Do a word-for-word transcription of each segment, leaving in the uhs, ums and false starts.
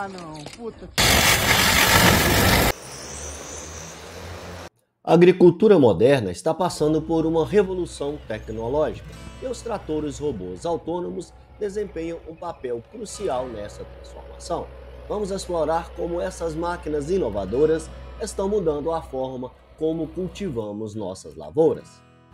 Ah, não, puta que... A agricultura moderna está passando por uma revolução tecnológica e os tratores robôs autônomos desempenham um papel crucial nessa transformação. Vamos explorar como essas máquinas inovadoras estão mudando a forma como cultivamos nossas lavouras.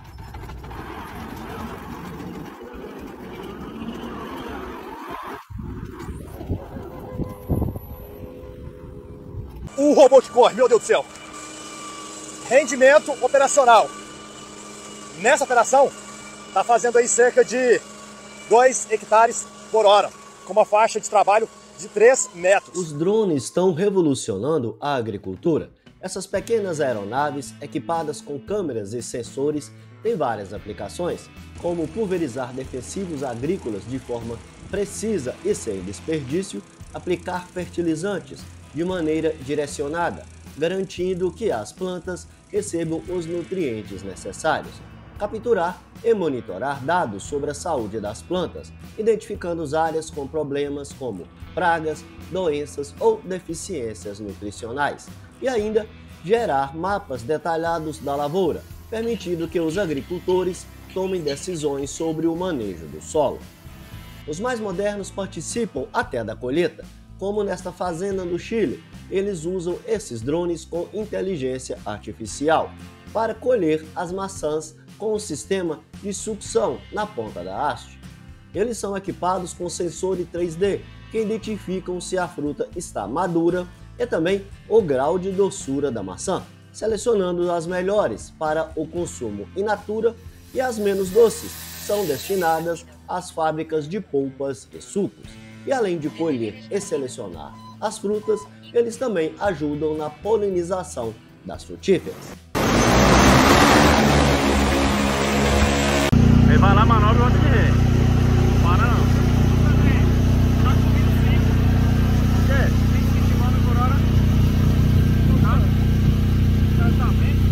O robô que corre, meu Deus do céu! Rendimento operacional. Nessa operação, está fazendo aí cerca de dois hectares por hora, com uma faixa de trabalho de três metros. Os drones estão revolucionando a agricultura. Essas pequenas aeronaves, equipadas com câmeras e sensores, têm várias aplicações, como pulverizar defensivos agrícolas de forma precisa e sem desperdício, aplicar fertilizantes de maneira direcionada, garantindo que as plantas recebam os nutrientes necessários, capturar e monitorar dados sobre a saúde das plantas, identificando as áreas com problemas como pragas, doenças ou deficiências nutricionais, e ainda gerar mapas detalhados da lavoura, permitindo que os agricultores tomem decisões sobre o manejo do solo. Os mais modernos participam até da colheita, como nesta fazenda no Chile. Eles usam esses drones com inteligência artificial para colher as maçãs com um sistema de sucção na ponta da haste. Eles são equipados com sensores três D que identificam se a fruta está madura e também o grau de doçura da maçã, selecionando as melhores para o consumo in natura e as menos doces são destinadas às fábricas de polpas e sucos. E além de colher e selecionar as frutas, eles também ajudam na polinização das frutíferas. Ele vai lá, manobra, onde que é? Para não. Tá subindo sim. O quê? cento e vinte quilômetros por hora. Exatamente.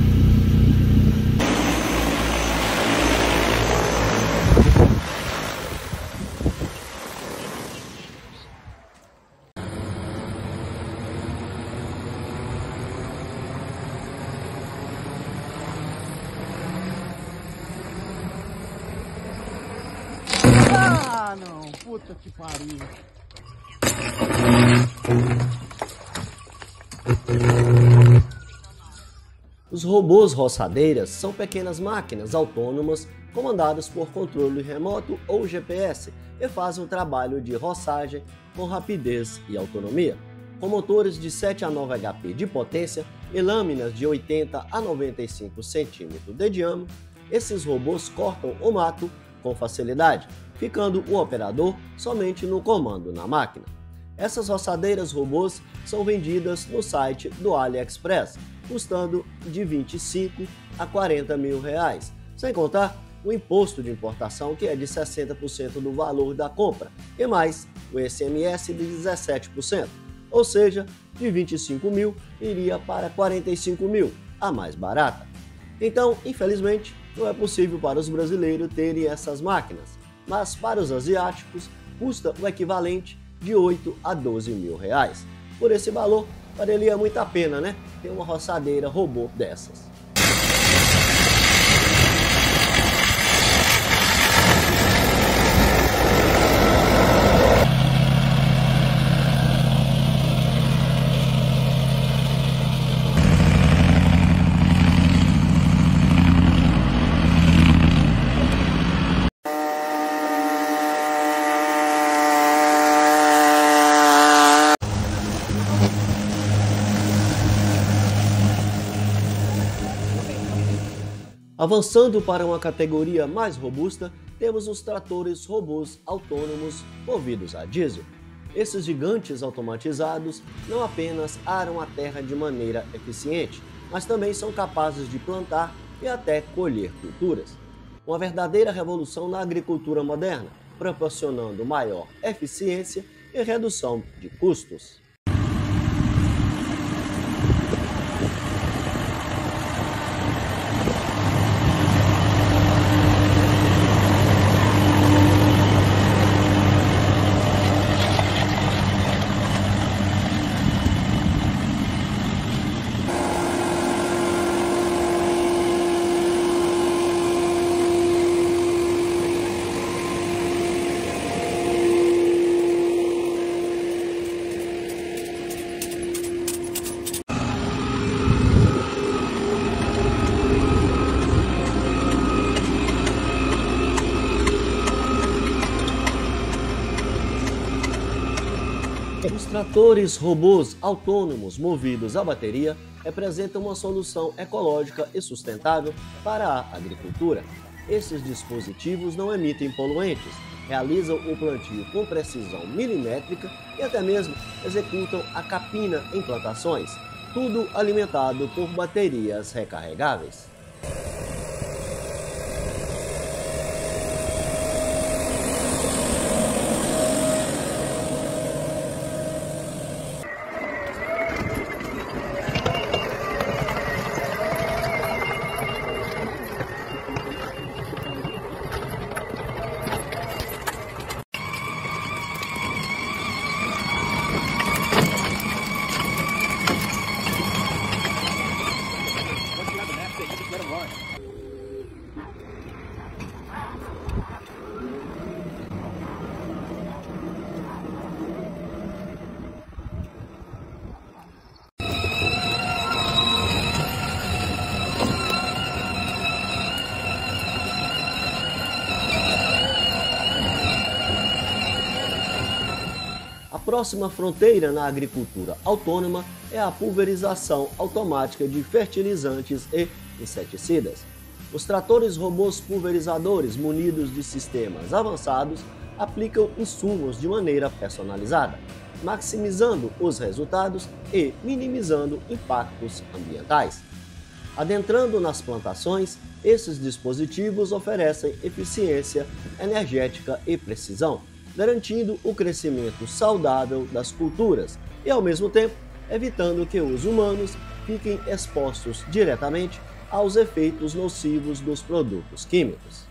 Ah, não, puta que pariu. Os robôs roçadeiras são pequenas máquinas autônomas comandadas por controle remoto ou G P S e fazem o trabalho de roçagem com rapidez e autonomia. Com motores de sete a nove H P de potência e lâminas de oitenta a noventa e cinco centímetros de diâmetro, esses robôs cortam o mato com facilidade, ficando o operador somente no comando na máquina. Essas roçadeiras robôs são vendidas no site do AliExpress, custando de vinte e cinco a quarenta mil reais, sem contar o imposto de importação, que é de sessenta por cento do valor da compra, e mais o I C M S de dezessete por cento, ou seja, de vinte e cinco mil iria para quarenta e cinco mil, a mais barata. Então, infelizmente, não é possível para os brasileiros terem essas máquinas, mas para os asiáticos custa o equivalente de oito a doze mil reais. Por esse valor, valeria muito a pena, né? Ter uma roçadeira robô dessas. Avançando para uma categoria mais robusta, temos os tratores robôs autônomos movidos a diesel. Esses gigantes automatizados não apenas aram a terra de maneira eficiente, mas também são capazes de plantar e até colher culturas. Uma verdadeira revolução na agricultura moderna, proporcionando maior eficiência e redução de custos. Tratores robôs autônomos movidos a bateria representam uma solução ecológica e sustentável para a agricultura. Esses dispositivos não emitem poluentes, realizam o plantio com precisão milimétrica e até mesmo executam a capina em plantações, tudo alimentado por baterias recarregáveis. A próxima fronteira na agricultura autônoma é a pulverização automática de fertilizantes e inseticidas. Os tratores robôs pulverizadores munidos de sistemas avançados aplicam insumos de maneira personalizada, maximizando os resultados e minimizando impactos ambientais. Adentrando nas plantações, esses dispositivos oferecem eficiência energética e precisão, garantindo o crescimento saudável das culturas e, ao mesmo tempo, evitando que os humanos fiquem expostos diretamente aos efeitos nocivos dos produtos químicos.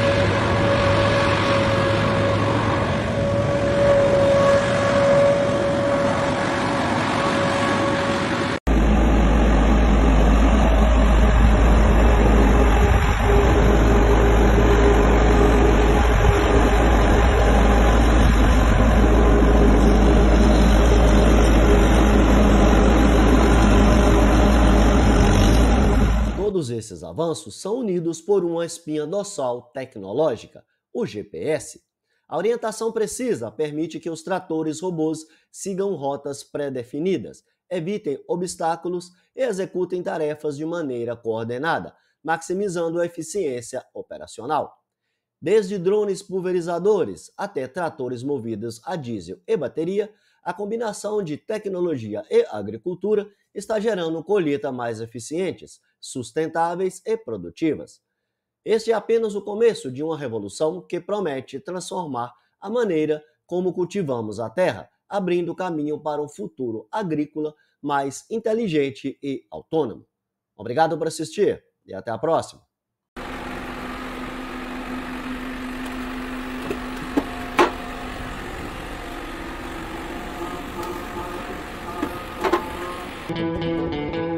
Todos esses avanços são unidos por uma espinha dorsal tecnológica, o G P S. A orientação precisa permite que os tratores robôs sigam rotas pré-definidas, evitem obstáculos e executem tarefas de maneira coordenada, maximizando a eficiência operacional. Desde drones pulverizadores até tratores movidos a diesel e bateria, a combinação de tecnologia e agricultura está gerando colheitas mais eficientes, sustentáveis e produtivas. Este é apenas o começo de uma revolução que promete transformar a maneira como cultivamos a terra, abrindo caminho para um futuro agrícola mais inteligente e autônomo. Obrigado por assistir e até a próxima! Thank you.